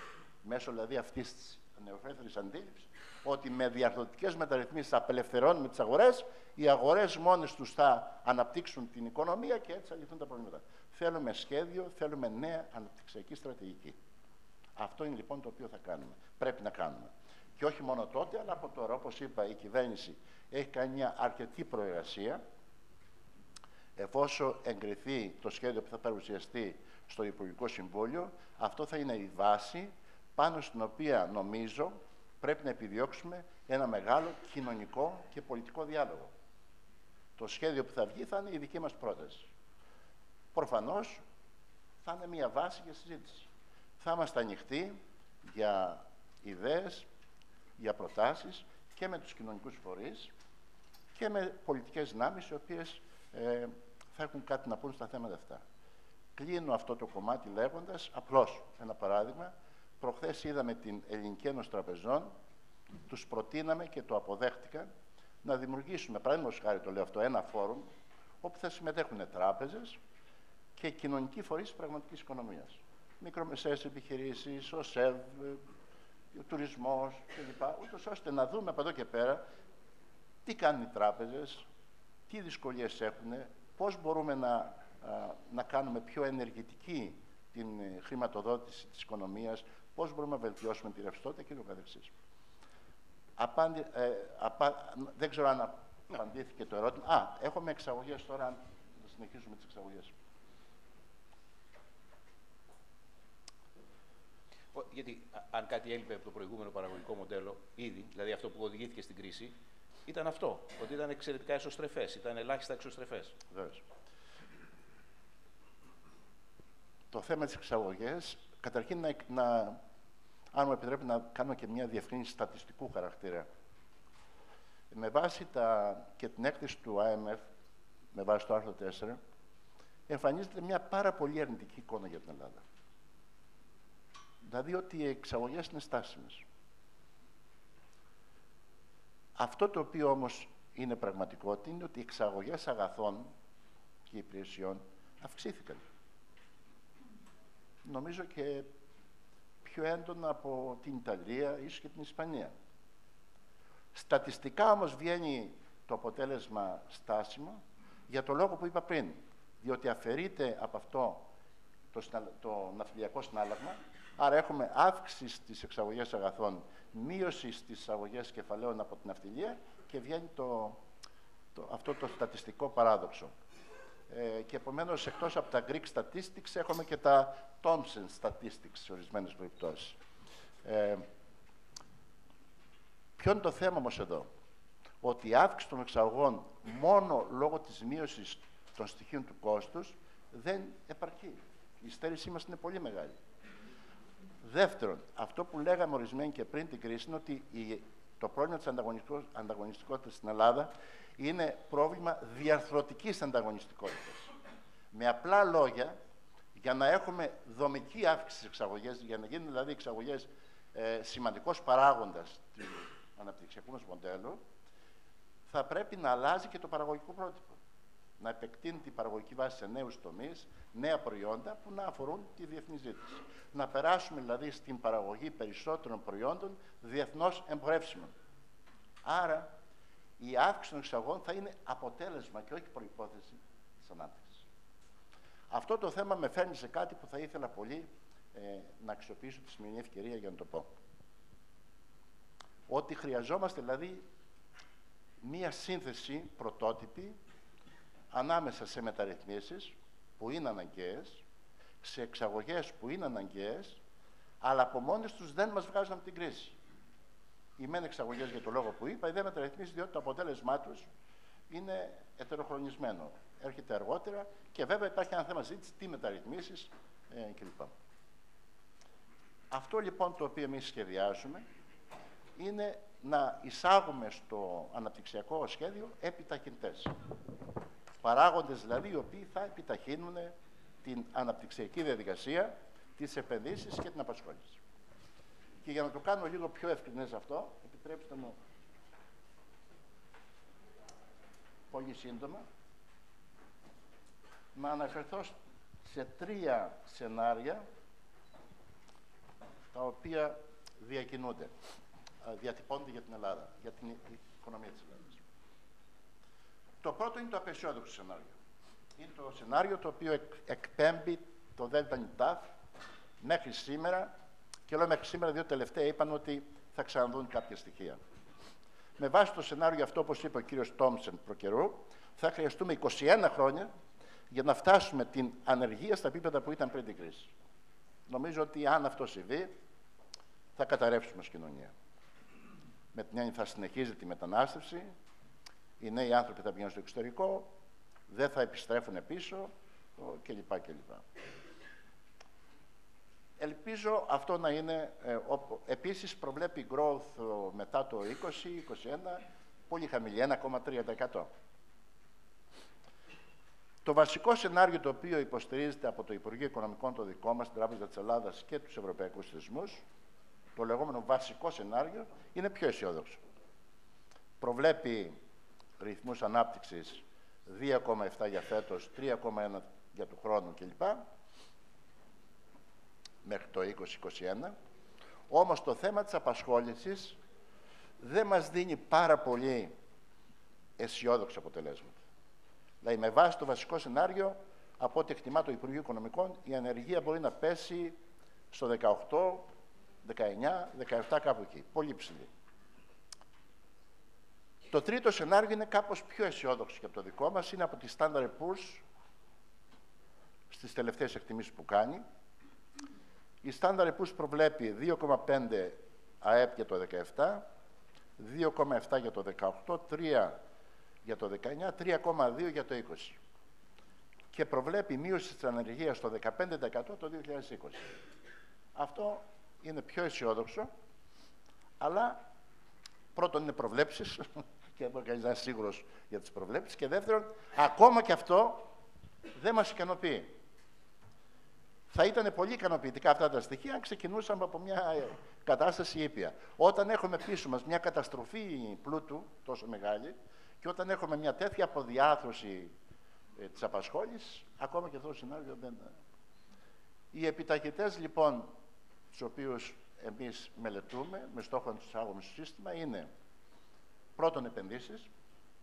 μέσω δηλαδή αυτής της νεοφέρθερης αντίληψης, ότι με διαρθρωτικές μεταρρυθμίσεις απελευθερώνουμε τις αγορές, οι αγορές μόνες τους θα αναπτύξουν την οικονομία και έτσι θα λυθούν τα προβλήματα. Θέλουμε σχέδιο, θέλουμε νέα αναπτυξιακή στρατηγική. Αυτό είναι λοιπόν το οποίο θα κάνουμε. Πρέπει να κάνουμε. Και όχι μόνο τότε, αλλά από τώρα. Όπως είπα, η κυβέρνηση έχει κάνει μια αρκετή προεργασία. Εφόσον εγκριθεί το σχέδιο που θα παρουσιαστεί στο Υπουργικό Συμβούλιο, αυτό θα είναι η βάση πάνω στην οποία νομίζω πρέπει να επιδιώξουμε ένα μεγάλο κοινωνικό και πολιτικό διάλογο. Το σχέδιο που θα βγει θα είναι η δική μας πρόταση. Προφανώς θα είναι μια βάση για συζήτηση. Θα είμαστε ανοιχτοί για ιδέες, για προτάσεις και με τους κοινωνικούς φορείς και με πολιτικές δυνάμεις οι οποίες θα έχουν κάτι να πούν στα θέματα αυτά. Κλείνω αυτό το κομμάτι λέγοντας απλώς ένα παράδειγμα. Προχθές είδαμε την Ελληνική Ένωση Τραπεζών, τους προτείναμε και το αποδέχτηκαν να δημιουργήσουμε, παραδείγματος χάρη το λέω αυτό, ένα φόρουμ όπου θα συμμετέχουν τράπεζες και κοινωνικοί φορείς πραγματικής οικονομίας. Μικρομεσαίες επιχειρήσεις, ο ΣΕΒ, ο τουρισμός κλπ. Ούτως ώστε να δούμε από εδώ και πέρα τι κάνουν οι τράπεζες, τι δυσκολίες έχουν, πώς μπορούμε να κάνουμε πιο ενεργητική την χρηματοδότηση της οικονομίας, πώς μπορούμε να βελτιώσουμε τη ρευστότητα και το καθεξής. Δεν ξέρω αν απαντήθηκε το ερώτημα. Έχουμε εξαγωγές τώρα, να συνεχίσουμε τις εξαγωγές. Γιατί αν κάτι έλειπε από το προηγούμενο παραγωγικό μοντέλο, ήδη, δηλαδή αυτό που οδηγήθηκε στην κρίση, ήταν αυτό, ότι ήταν εξαιρετικά εσωστρεφές, ήταν ελάχιστα εξωστρεφές. Βεβαίως. Το θέμα της εξαγωγές, καταρχήν αν μου επιτρέπει να κάνω και μια διευκρίνηση στατιστικού χαρακτήρα. Με βάση και την έκθεση του IMF, με βάση το άρθρο 4, εμφανίζεται μια πάρα πολύ αρνητική εικόνα για την Ελλάδα. Δηλαδή ότι οι εξαγωγές είναι στάσιμες. Αυτό το οποίο όμως είναι πραγματικότητα είναι ότι οι εξαγωγές αγαθών και υπηρεσιών αυξήθηκαν. Νομίζω και πιο έντονα από την Ιταλία, ίσως και την Ισπανία. Στατιστικά όμως βγαίνει το αποτέλεσμα στάσιμο για το λόγο που είπα πριν. Διότι αφαιρείται από αυτό το ναυτιλιακό συνάλλαγμα, άρα έχουμε αύξηση στις εξαγωγές αγαθών, μείωση στις εισαγωγές κεφαλαίων από την ναυτιλία και βγαίνει αυτό το στατιστικό παράδοξο. Και επομένως, εκτός από τα Greek Statistics, έχουμε και τα Thomson Statistics σε ορισμένες περιπτώσεις. Ποιο είναι το θέμα όμως εδώ? Ότι η αύξηση των εξαγωγών μόνο λόγω της μείωσης των στοιχείων του κόστους δεν επαρκεί. Η στέρησή μας είναι πολύ μεγάλη. Δεύτερον, αυτό που λέγαμε ορισμένοι και πριν την κρίση είναι ότι το πρόβλημα της ανταγωνιστικότητας στην Ελλάδα είναι πρόβλημα διαρθρωτικής ανταγωνιστικότητας. Με απλά λόγια, για να έχουμε δομική αύξηση στις εξαγωγές, για να γίνουν δηλαδή εξαγωγές σημαντικός παράγοντας του αναπτυξιακού μας μοντέλου, θα πρέπει να αλλάζει και το παραγωγικό πρότυπο. Να επεκτείνει την παραγωγική βάση σε νέους τομείς, νέα προϊόντα που να αφορούν τη διεθνή ζήτηση. Να περάσουμε δηλαδή στην παραγωγή περισσότερων προϊόντων διεθνώς εμπορεύσιμων. Άρα, η αύξηση των εξαγωγών θα είναι αποτέλεσμα και όχι προϋπόθεση της ανάπτυξης. Αυτό το θέμα με φέρνει σε κάτι που θα ήθελα πολύ να αξιοποιήσω τη σημερινή ευκαιρία για να το πω. Ότι χρειαζόμαστε δηλαδή μία σύνθεση πρωτότυπη ανάμεσα σε μεταρρυθμίσεις που είναι αναγκαίες, σε εξαγωγές που είναι αναγκαίες, αλλά από μόνες τους δεν μας βγάζουν από την κρίση. Οι μεν εξαγωγές για το λόγο που είπα, οι δε μεταρρυθμίσεις διότι το αποτέλεσμά τους είναι ετεροχρονισμένο. Έρχεται αργότερα και βέβαια υπάρχει ένα θέμα ζήτηση, τι μεταρρυθμίσεις κλπ. Αυτό λοιπόν το οποίο εμείς σχεδιάζουμε είναι να εισάγουμε στο αναπτυξιακό σχέδιο επιταχυντές. Παράγοντες δηλαδή οι οποίοι θα επιταχύνουν την αναπτυξιακή διαδικασία, τις επενδύσεις και την απασχόληση. Και για να το κάνω λίγο πιο ευκρινές αυτό, επιτρέψτε μου πολύ σύντομα να αναφερθώ σε 3 σενάρια, τα τα οποία διακινούνται, διατυπώνται για την Ελλάδα, για την οικονομία της Ελλάδας. Το πρώτο είναι το απεσιόδοξο σενάριο. Είναι το σενάριο το οποίο εκπέμπει το ΔΝΤ μέχρι σήμερα, και λέω μέχρι σήμερα διότι τελευταία είπαν ότι θα ξαναδούν κάποια στοιχεία. Με βάση το σενάριο αυτό, όπως είπε ο κύριος Τόμσεν προκαιρού, θα χρειαστούμε 21 χρόνια για να φτάσουμε την ανεργία στα επίπεδα που ήταν πριν την κρίση. Νομίζω ότι αν αυτό συμβεί, θα καταρρεύσουμε ως κοινωνία. Με την έννοια θα συνεχίζεται η μετανάστευση, οι νέοι άνθρωποι θα πηγαίνουν στο εξωτερικό, δεν θα επιστρέφουν πίσω κλπ. Ελπίζω αυτό να είναι, επίσης προβλέπει growth μετά το 2021, πολύ χαμηλή, 1,3%. Το βασικό σενάριο το οποίο υποστηρίζεται από το Υπουργείο Οικονομικών το δικό μας, την Τράπεζα της Ελλάδας και τους ευρωπαϊκούς θεσμούς, το λεγόμενο βασικό σενάριο, είναι πιο αισιόδοξο. Προβλέπει ρυθμούς ανάπτυξης 2,7 για φέτος, 3,1 για του χρόνου κλπ. Μέχρι το 2021. Όμως το θέμα της απασχόλησης δεν μας δίνει πάρα πολύ αισιόδοξα αποτελέσματα. Δηλαδή, με βάση το βασικό σενάριο, από ό,τι εκτιμά το Υπουργείο Οικονομικών, η ανεργία μπορεί να πέσει στο 18, 19, 17, κάπου εκεί. Πολύ ψηλή. Το τρίτο σενάριο είναι κάπως πιο αισιόδοξο και από το δικό μας. Είναι από τη Standard & Poor's στις τελευταίες εκτιμήσεις που κάνει. Η Standard & Poor's προβλέπει 2,5 ΑΕΠ για το 17, 2,7 για το 18, 3 για το 19, 3,2 για το 20. Και προβλέπει μείωση της ανεργίας στο 15% το 2020. Αυτό είναι πιο αισιόδοξο, αλλά πρώτον είναι προβλέψεις και δεν μπορεί κανείς να είναι σίγουρος για τις προβλέψεις, και δεύτερον, ακόμα και αυτό δεν μας ικανοποιεί. Θα ήταν πολύ ικανοποιητικά αυτά τα στοιχεία αν ξεκινούσαμε από μια κατάσταση ήπια. Όταν έχουμε πίσω μας μια καταστροφή πλούτου τόσο μεγάλη και όταν έχουμε μια τέτοια αποδιάθρωση της απασχόλησης, ακόμα και αυτό το σενάριο δεν... Οι επιταχυτές λοιπόν, τους οποίους εμείς μελετούμε με στόχο να τους εισάγουμε στο σύστημα, είναι πρώτον επενδύσεις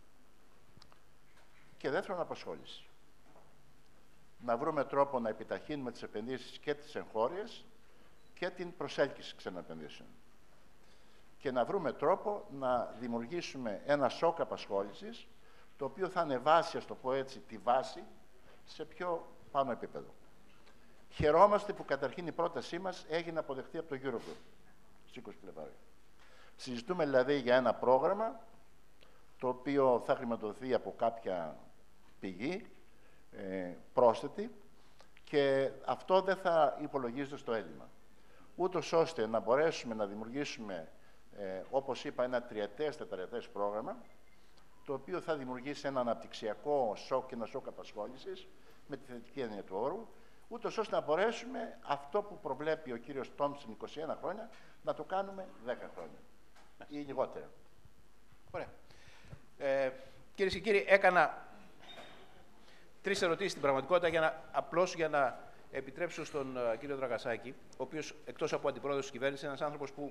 και δεύτερον απασχόληση. Να βρούμε τρόπο να επιταχύνουμε τις επενδύσεις και τις εγχώριες και την προσέλκυση ξένων επενδύσεων. Και να βρούμε τρόπο να δημιουργήσουμε ένα σοκ απασχόλησης, το οποίο θα ανεβάσει, ας το πω έτσι, τη βάση σε πιο πάνω επίπεδο. Χαιρόμαστε που καταρχήν η πρότασή μας έγινε αποδεκτή από το Eurogroup στις 20 Φλεβάρι. Συζητούμε δηλαδή για ένα πρόγραμμα το οποίο θα χρηματοδοθεί από κάποια πηγή πρόσθετη, και αυτό δεν θα υπολογίζεται στο έλλειμμα. Ούτως ώστε να μπορέσουμε να δημιουργήσουμε, όπως είπα, ένα τριετές, τετραετές πρόγραμμα, το οποίο θα δημιουργήσει ένα αναπτυξιακό σοκ και ένα σοκ απασχόλησης, με τη θετική έννοια του όρου, ούτως ώστε να μπορέσουμε αυτό που προβλέπει ο κύριος Τόμψεν 21 χρόνια, να το κάνουμε 10 χρόνια ή λιγότερα. Ωραία. Κυρίες και κύριοι, έκανα 3 ερωτήσεις στην πραγματικότητα απλώς για να επιτρέψω στον κύριο Δραγασάκη, ο οποίος εκτός από αντιπρόεδρος της κυβέρνησης είναι ένας άνθρωπος που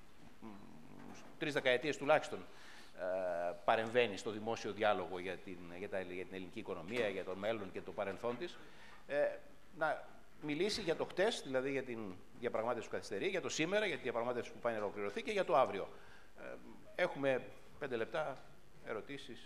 3 δεκαετίες τουλάχιστον παρεμβαίνει στο δημόσιο διάλογο για την ελληνική οικονομία, για το μέλλον και το παρελθόν της, να μιλήσει για το χτες, δηλαδή για την διαπραγμάτευση που καθυστερεί, για το σήμερα, για τη διαπραγμάτευση που πάει να ολοκληρωθεί και για το αύριο. Έχουμε 5 λεπτά ερωτήσεις.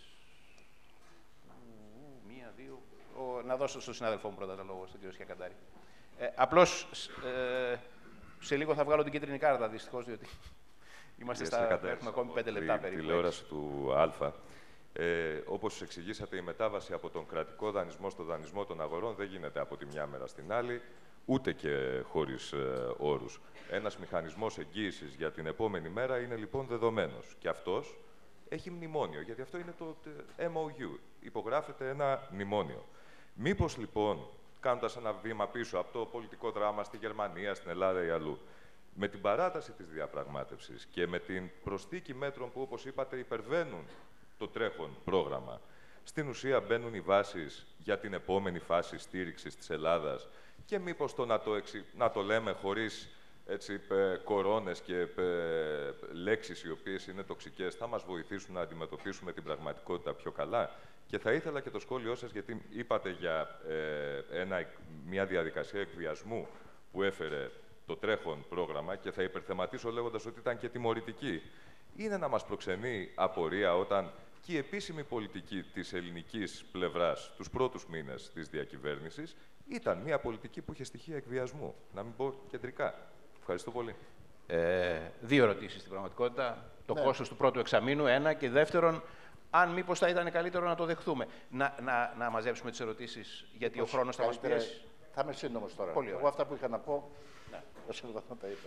1, 2... Να δώσω στον συνάδελφό μου πρώτα το λόγο, στον κύριο Σκιακαντάρη. Απλώς, σε λίγο θα βγάλω την κίτρινη κάρτα, δυστυχώς, διότι έχουμε ακόμη 5 λεπτά περίπου. Τηλεόραση του Α. Όπως εξηγήσατε, η μετάβαση από τον κρατικό δανεισμό στο δανεισμό των αγορών δεν γίνεται από τη μια μέρα στην άλλη, ούτε και χωρίς όρους. Ένας μηχανισμός εγγύησης για την επόμενη μέρα είναι λοιπόν δεδομένος. Και αυτός έχει μνημόνιο, γιατί αυτό είναι το MOU. Υπογράφεται ένα μνημόνιο. Μήπως λοιπόν, κάνοντας ένα βήμα πίσω από το πολιτικό δράμα στη Γερμανία, στην Ελλάδα ή αλλού, με την παράταση της διαπραγμάτευσης και με την προσθήκη μέτρων που, όπως είπατε, υπερβαίνουν το τρέχον πρόγραμμα, στην ουσία μπαίνουν οι βάσεις για την επόμενη φάση στήριξης της Ελλάδας, και μήπως να το λέμε χωρίς έτσι, κορώνες και λέξεις οι οποίες είναι τοξικές θα μας βοηθήσουν να αντιμετωπίσουμε την πραγματικότητα πιο καλά. Και θα ήθελα και το σχόλιο σας, γιατί είπατε για μια διαδικασία εκβιασμού που έφερε το τρέχον πρόγραμμα και θα υπερθεματίσω λέγοντας ότι ήταν και τιμωρητική. Είναι να μας προξενεί απορία όταν και η επίσημη πολιτική της ελληνικής πλευράς τους πρώτους μήνες της διακυβέρνησης ήταν μια πολιτική που είχε στοιχεία εκβιασμού, να μην πω κεντρικά. Ευχαριστώ πολύ. Δύο ερωτήσεις στην πραγματικότητα. Το κόστος του πρώτου εξαμήνου, ένα, και δεύτερον, αν μήπως θα ήταν καλύτερο να το δεχθούμε. Να μαζέψουμε τις ερωτήσεις, γιατί ο χρόνος θα μας πιέσει. Θα είμαι σύντομος τώρα. Πολύ Εγώ αυτά που είχα να πω, τα είπα.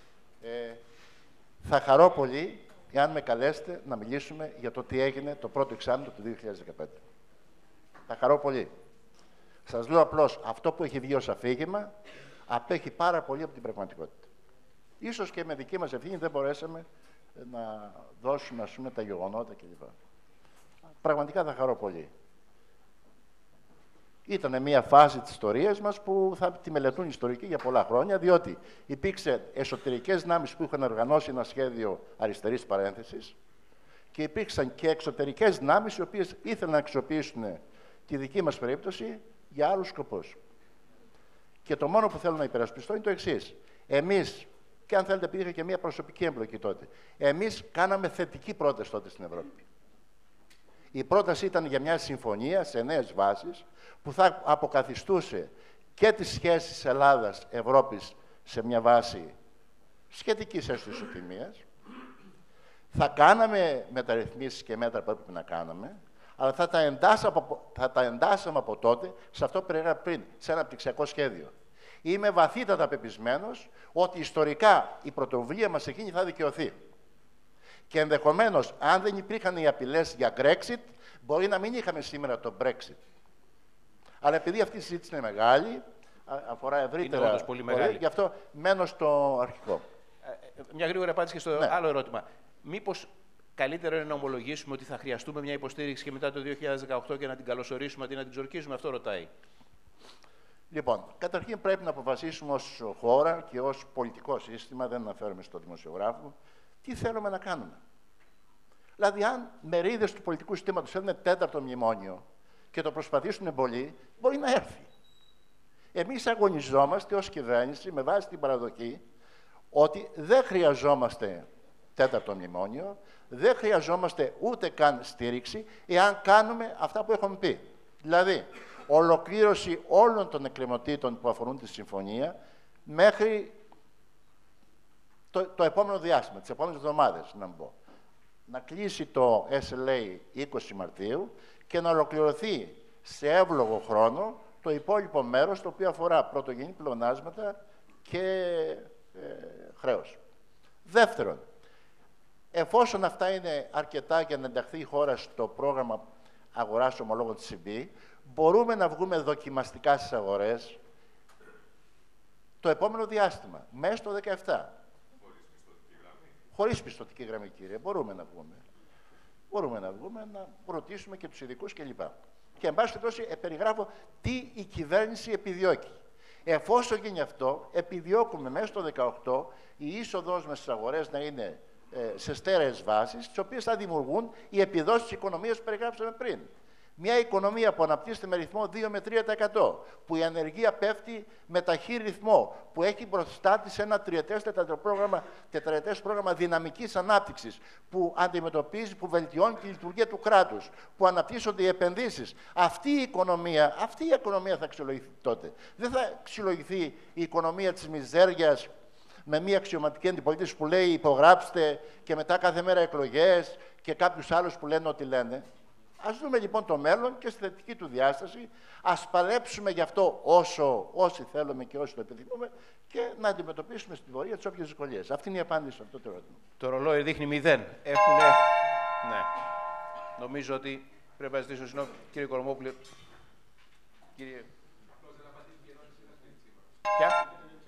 Θα χαρώ πολύ εάν με καλέσετε να μιλήσουμε για το τι έγινε το πρώτο εξάμηνο του 2015. Θα χαρώ πολύ. Σας λέω απλώς, αυτό που έχει βγει ως αφήγημα απέχει πάρα πολύ από την πραγματικότητα. Ίσως και με δική μας ευθύνη δεν μπορέσαμε να δώσουμε, ας πούμε, τα γεγονότα κλπ. Πραγματικά θα χαρώ πολύ. Ήταν μια φάση της ιστορίας μας που θα τη μελετούν οι ιστορικοί για πολλά χρόνια, διότι υπήρξε εσωτερικές δυνάμεις που είχαν οργανώσει ένα σχέδιο αριστερής παρένθεσης και υπήρξαν και εξωτερικές δυνάμεις οι οποίες ήθελαν να αξιοποιήσουν τη δική μας περίπτωση για άλλους σκοπούς. Και το μόνο που θέλω να υπερασπιστώ είναι το εξής. Εμείς, και αν θέλετε, επειδή είχα και μια προσωπική εμπλοκή τότε, εμείς κάναμε θετική πρόταση τότε στην Ευρώπη. Η πρόταση ήταν για μια συμφωνία σε νέες βάσεις που θα αποκαθιστούσε και τις σχέσεις Ελλάδας-Ευρώπης σε μια βάση σχετικής έστω ισοτιμίας. Θα κάναμε μεταρρυθμίσεις και μέτρα που έπρεπε να κάναμε, αλλά θα τα εντάσσαμε από τότε σε αυτό που περιγράφω πριν, σε ένα αναπτυξιακό σχέδιο. Είμαι βαθύτατα πεπισμένος ότι ιστορικά η πρωτοβουλία μας εκείνη θα δικαιωθεί. Και ενδεχομένως, αν δεν υπήρχαν οι απειλές για Brexit, μπορεί να μην είχαμε σήμερα το Brexit. Αλλά επειδή αυτή η συζήτηση είναι μεγάλη, αφορά ευρύτερα. Είναι πολύ μεγάλη. Γι' αυτό μένω στο αρχικό. Μια γρήγορη απάντηση και στο άλλο ερώτημα. Μήπως καλύτερο είναι να ομολογήσουμε ότι θα χρειαστούμε μια υποστήριξη και μετά το 2018 και να την καλωσορίσουμε αντί να την ξορκίσουμε? Αυτό ρωτάει. Λοιπόν, καταρχήν πρέπει να αποφασίσουμε ως χώρα και ως πολιτικό σύστημα, δεν αναφέρομαι στο δημοσιογράφο, τι θέλουμε να κάνουμε. Δηλαδή, αν μερίδες του πολιτικού συστήματος θέλουν τέταρτο μνημόνιο και το προσπαθήσουν πολύ, μπορεί να έρθει. Εμείς αγωνιζόμαστε ως κυβέρνηση με βάση την παραδοχή ότι δεν χρειαζόμαστε τέταρτο μνημόνιο, δεν χρειαζόμαστε ούτε καν στήριξη, εάν κάνουμε αυτά που έχουμε πει. Δηλαδή, ολοκλήρωση όλων των εκκρεμωτήτων που αφορούν τη συμφωνία μέχρι το επόμενο διάστημα, τις επόμενες εβδομάδες, να πω. Να κλείσει το SLA 20 Μαρτίου και να ολοκληρωθεί σε εύλογο χρόνο το υπόλοιπο μέρος, το οποίο αφορά πρωτογενή πλεονάσματα και χρέος. Δεύτερον, εφόσον αυτά είναι αρκετά για να ενταχθεί η χώρα στο πρόγραμμα αγοράς ομολόγων της ECB, μπορούμε να βγούμε δοκιμαστικά στις αγορές το επόμενο διάστημα, μέσα στο 2017. Χωρίς πιστωτική γραμμή, κύριε. Μπορούμε να βγούμε. Μπορούμε να βγούμε, να ρωτήσουμε και τους ειδικούς κλπ. Και εν πάση περιπτώσει περιγράφω τι η κυβέρνηση επιδιώκει. Εφόσον γίνει αυτό, επιδιώκουμε μέσα στο 2018 η είσοδός μας στις αγορές να είναι σε στέρεες βάσεις, τις οποίες θα δημιουργούν οι επιδόσεις της οικονομίας που περιγράψαμε πριν. Μια οικονομία που αναπτύσσεται με ρυθμό 2 με 3%, που η ανεργία πέφτει με ταχύ ρυθμό, που έχει μπροστά της ένα τετραετές πρόγραμμα δυναμικής ανάπτυξης, που αντιμετωπίζει, που βελτιώνει τη λειτουργία του κράτους, που αναπτύσσονται οι επενδύσεις. Αυτή η οικονομία θα αξιολογηθεί τότε. Δεν θα αξιολογηθεί η οικονομία της μιζέριας με μια αξιωματική αντιπολίτευση που λέει υπογράψτε και μετά κάθε μέρα εκλογές και κάποιους άλλους που λένε ό,τι λένε. Ας δούμε λοιπόν το μέλλον και στη θετική του διάσταση, ας παλέψουμε γι' αυτό όσοι θέλουμε και όσοι το επιθυμούμε και να αντιμετωπίσουμε στην πορεία τις όποιες δυσκολίες. Αυτή είναι η απάντηση σε αυτό το ερώτημα. Το ρολόι δείχνει 0. Ναι. Νομίζω ότι πρέπει να ζητήσω συγγνώμη, κύριε Κορομόπουλε. Κύριε... Ποια?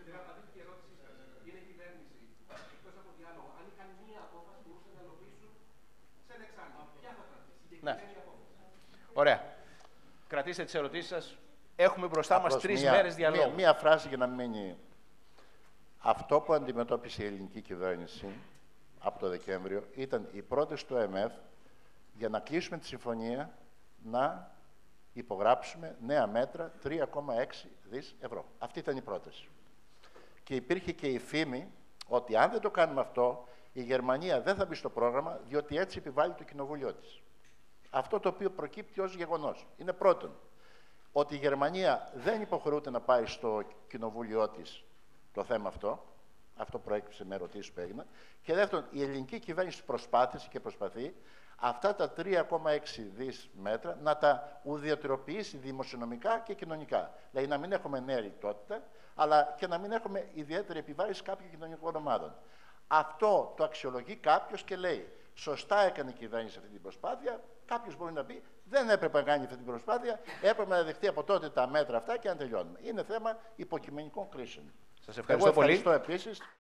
Ναι. Ωραία. Κρατήστε τις ερωτήσεις σας. Έχουμε μπροστά μας 3 μέρες διαλόγου. Μία φράση για να μην μείνει. Αυτό που αντιμετώπισε η ελληνική κυβέρνηση από το Δεκέμβριο ήταν η πρόταση του ΕΜΕΦ για να κλείσουμε τη συμφωνία να υπογράψουμε νέα μέτρα 3,6 δις ευρώ. Αυτή ήταν η πρόταση. Και υπήρχε και η φήμη ότι αν δεν το κάνουμε αυτό, η Γερμανία δεν θα μπει στο πρόγραμμα, διότι έτσι επιβάλλει το κοινοβούλιο της. Αυτό το οποίο προκύπτει ως γεγονός είναι πρώτον, ότι η Γερμανία δεν υποχρεούται να πάρει στο κοινοβούλιο της το θέμα αυτό. Αυτό προέκυψε με ερωτήσεις που έγιναν. Και δεύτερον, η ελληνική κυβέρνηση προσπάθησε και προσπαθεί αυτά τα 3,6 δις μέτρα να τα ουδιωτικοποιήσει δημοσιονομικά και κοινωνικά. Δηλαδή να μην έχουμε νέα λιτότητα, αλλά και να μην έχουμε ιδιαίτερη επιβάρηση κάποιων κοινωνικών ομάδων. Αυτό το αξιολογεί κάποιος και λέει: σωστά έκανε η κυβέρνηση αυτή την προσπάθεια. Κάποιος μπορεί να πει: δεν έπρεπε να κάνει αυτή την προσπάθεια, έπρεπε να δεχτεί από τότε τα μέτρα αυτά και να τελειώνουμε. Είναι θέμα υποκειμενικών κρίσεων. Σας ευχαριστώ πολύ. Ευχαριστώ επίσης.